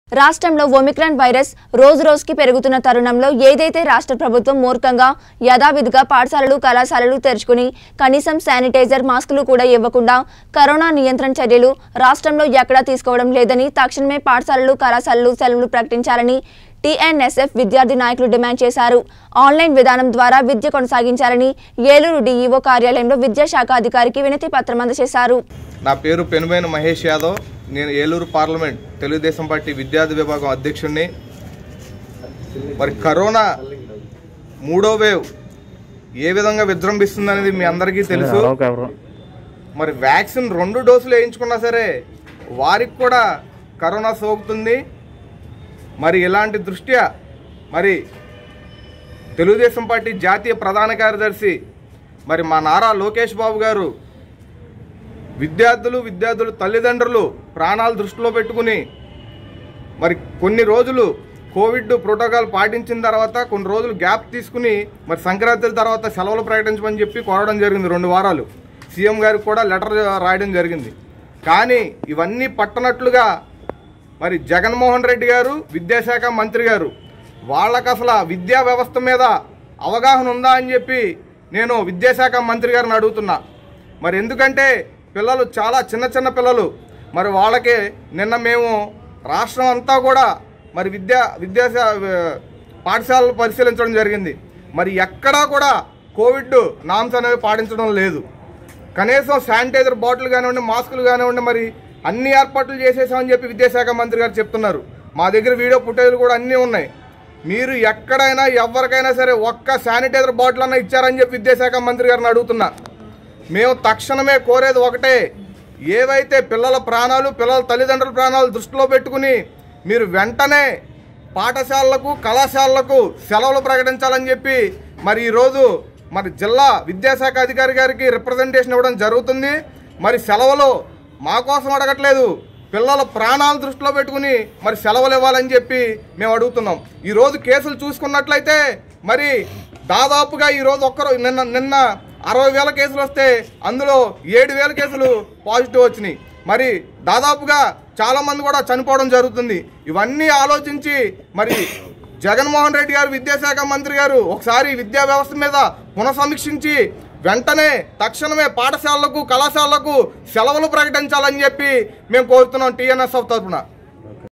రాష్ట్రంలో Omicron virus రోజు రోజుకి పెరుగుతున్న తరుణంలో ఏదైతే రాష్ట్ర ప్రభుత్వం మూర్ఖంగా యథావిధిగా పాఠశాలలు కళాశాలలు తెరుచుకుని కనీసం శానిటైజర్ మాస్కులు కూడా ఇవ్వకుండా కరోనా నియంత్రణ చర్యలు రాష్ట్రంలో ఎక్కడా తీసుకోవడం లేదని తక్షణమే పాఠశాలలు కళాశాలలు సెలవులు ప్రకటించాలని టీఎన్ఎస్ఎఫ్ విద్యార్థి నాయకులు డిమాండ్ చేశారు. ఆన్లైన్ విధానం ద్వారా విద్య కొనసాగించాలని ఏలూరు డీఈఓ కార్యాలయంలో విద్యాశాఖ అధికారికి వినతి పత్రం అందజేశారు. నా పేరు పెనుమైన మహేష్ యాదవ్. నేను ఏలూరు పార్లమెంట్ తెలుగుదేశం పార్టీ విద్యార్థి విభాగం అధ్యక్షుడిని. మరి కరోనా మూడో వేవ్ ఏ విధంగా విజృంభిస్తుందనేది మీ అందరికీ తెలుసు. మరి వ్యాక్సిన్ 2 డోసులు వేయించుకున్నా సరే వారికి కూడా కరోనా సోకుతుంది. మరి ఇలాంటి దృష్ట్యా మరి తెలుగుదేశం పార్టీ జాతీయ ప్రధాన కార్యదర్శి మరి మా నారా లోకేష్ బాబు గారు విద్యార్థులు తల్లిదండ్రులు ప్రాణాలు దృష్టిలో పెట్టుకుని మరి కొన్ని రోజులు కోవిడ్ ప్రోటోకాల్ పాటించిన తర్వాత కొన్ని రోజులు గ్యాప్ తీసుకుని మరి సంక్రాంతి తర్వాత సెలవులు ప్రకటించమని చెప్పి కోరడం జరిగింది. 2 వారాలు సీఎం గారికి కూడా లెటర్ రాయడం జరిగింది. కానీ ఇవన్నీ పట్టనట్లుగా మరి జగన్మోహన్ రెడ్డి గారు విద్యాశాఖ మంత్రి గారు వాళ్ళకు అసలు విద్యా వ్యవస్థ మీద అవగాహన ఉందా అని చెప్పి నేను విద్యాశాఖ మంత్రి గారిని అడుగుతున్నా. మరి ఎందుకంటే పిల్లలు చాలా చిన్న పిల్లలు. మరి వాళ్ళకి నిన్న మేము రాష్ట్రం అంతా కూడా మరి పాఠశాలలు పరిశీలించడం జరిగింది. మరి ఎక్కడా కూడా కోవిడ్ నామ్స్ అనేవి పాటించడం లేదు. కనీసం శానిటైజర్ బాటిల్ కానివ్వండి, మాస్కులు కానివ్వండి, మరి అన్ని ఏర్పాట్లు చేసేసామని చెప్పి విద్యాశాఖ మంత్రి గారు చెప్తున్నారు. మా దగ్గర వీడియో ఫుటేజ్లు కూడా అన్నీ ఉన్నాయి. మీరు ఎక్కడైనా ఎవరికైనా సరే ఒక్క శానిటైజర్ బాటిల్ అన్నా ఇచ్చారని చెప్పి విద్యాశాఖ మంత్రి గారిని అడుగుతున్నా. మేము తక్షణమే కోరేది ఒకటే, ఏవైతే పిల్లల ప్రాణాలు పిల్లల తల్లిదండ్రుల ప్రాణాలు దృష్టిలో పెట్టుకుని మీరు వెంటనే పాఠశాలలకు కళాశాలలకు సెలవులు ప్రకటించాలని చెప్పి మరి ఈరోజు మరి జిల్లా విద్యాశాఖ అధికారి గారికి రిప్రజెంటేషన్ ఇవ్వడం జరుగుతుంది. మరి సెలవులు మా కోసం అడగట్లేదు, పిల్లల ప్రాణాలు దృష్టిలో పెట్టుకుని మరి సెలవులు ఇవ్వాలని చెప్పి మేము అడుగుతున్నాం. ఈరోజు కేసులు చూసుకున్నట్లయితే మరి దాదాపుగా ఈరోజు నిన్న 60,000 కేసులు వస్తే అందులో 7,000 కేసులు పాజిటివ్ వచ్చినాయి. మరి దాదాపుగా చాలామంది కూడా చనిపోవడం జరుగుతుంది. ఇవన్నీ ఆలోచించి మరి జగన్మోహన్ రెడ్డి గారు విద్యాశాఖ మంత్రి గారు ఒకసారి విద్యా వ్యవస్థ మీద పునఃసమీక్షించి వెంటనే తక్షణమే పాఠశాలలకు కళాశాలలకు సెలవులు ప్రకటించాలని చెప్పి మేము కోరుతున్నాం టీఎన్ఎస్ఎఫ్ తరఫున.